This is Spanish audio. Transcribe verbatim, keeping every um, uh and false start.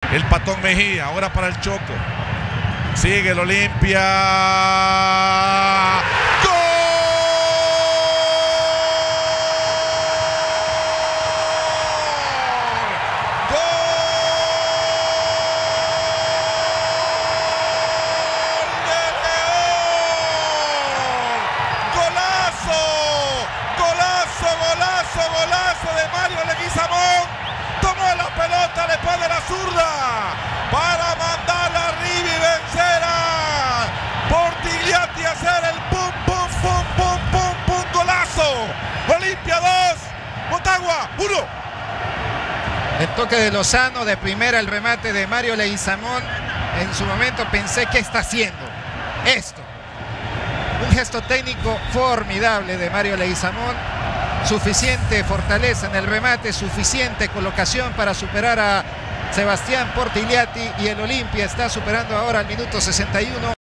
El Patón Mejía, ahora para el Choco. Sigue el Olimpia. ¡Gol! ¡Gol! ¡De León! ¡Golazo! ¡Golazo, golazo, golazo de Mario Leguizamón! Tomó la pelota, le pone la zurda para mandarla arriba y vencer a Portigliatti, hacer el pum, pum, pum, pum, pum, pum, golazo. Olimpia dos, Motagua uno. El toque de Lozano, de primera el remate de Mario Leguizamón. En su momento pensé, ¿qué está haciendo? Esto. Un gesto técnico formidable de Mario Leguizamón. Suficiente fortaleza en el remate, suficiente colocación para superar a Sebastián Portigliatti, y el Olimpia está superando ahora al minuto sesenta y uno.